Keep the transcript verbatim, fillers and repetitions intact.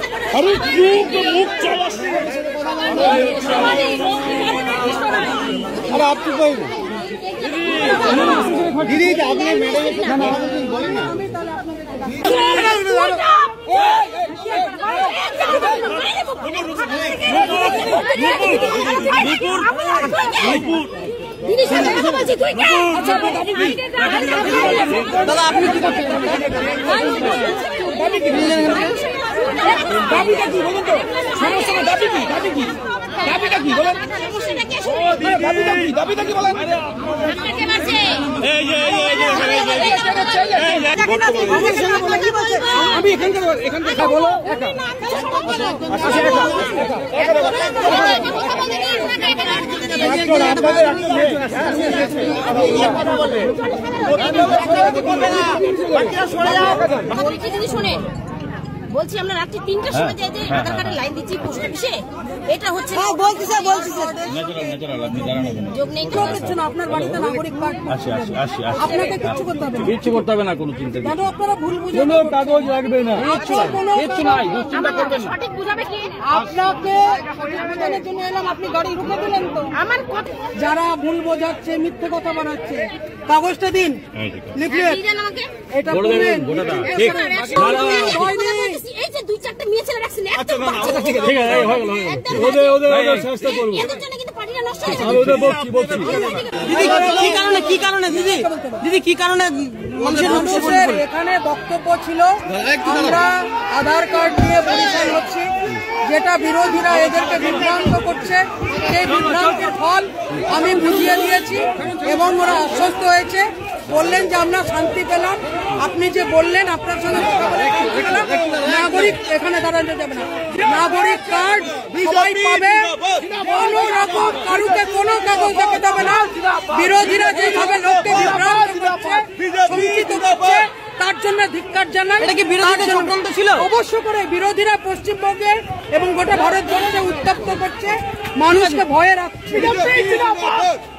अरे मुख मुख चला अरे आप चुप रहिए दीदी आपने मैडम बोले ना दीदी साहब কথা বলছি তুই কে আচ্ছা দাদা আপনি কি করতে দাবি কি দাবিটা কি বলুন তো সমস্যা দাবি কি দাবি কি দাবিটা কি বলেন দাবিটা কি দাবিটা কি বলেন আপনাকে মারছে এই এই এই আমি এখানকার এখানকার বলো একা শুনে বলছি আমরা রাত্রি তিনটার সময় যাই যে আধার কার্ডের লাইন দিচ্ছি পোস্ট অফিসে এটা হচ্ছে বলছি স্যার বলছি স্যার যোগ নেই কিছু না আপনার বাড়িতে নাগরিক কার্ড আসে আসে আসে আপনাকে কিছু করতে হবে কিছু করতে হবে না কোনো চিন্তা নেই কেন আপনারা ভুল বুঝে কোনো কাগজ লাগবে না কিছু কিছু নাই চিন্তা করবেন না সঠিক বুঝাবে কি আপনাকে বোঝানোর জন্য এলাম আপনি গাড়ি রুখে দিলেন তো আমার যারা ভুল বোঝাচ্ছে মিথ্যে কথা বানাচ্ছে কাগজটা দিন লিখে দিন আমাকে এটা করবেন ঠিক এই যে দুই চারটা মেয়ে ছেলে রাখছেন একটা ঠিক আছে হয়ে গেল ওদের ওদের ওদের চেষ্টা করব এদের জন্য কিন্তু পার্টিটা নষ্ট হয়ে যাবে ওদের বলছি বলছি দিদি কি কারণে কি কারণে দিদি দিদি কি কারণে মানুষের এখানে বক্তব্য ছিল আমরা আধার কার্ড নিয়ে পরিচয় হচ্ছি যেটা বিরোধীরা এদেরকে বিভ্রান্ত করছে সেই বিভ্রান্তির ফল আমি বুঝিয়ে দিয়েছি এবং ওরা আশ্বস্ত হয়েছে বললেন যে আমরা শান্তি পেলাম আপনি যে বললেন আপনার সঙ্গে নাগরিক এখানে দাঁড়াতে যাবে না নাগরিক কার্ড সবাই পাবে কোনো রকম কারুকে কোনো কাগজ দেখাতে হবে না বিরোধীরা যেভাবে লোককে বিভ্রান্ত করছে শঙ্কিত করছে তার জন্য ধিক্কার জানান এটা কি বিরোধীদের চক্রান্ত ছিল অবশ্য করে বিরোধীরা পশ্চিমবঙ্গে এবং গোটা ভারতবর্ষে উত্তপ্ত করছে মানুষকে ভয়ে রাখছে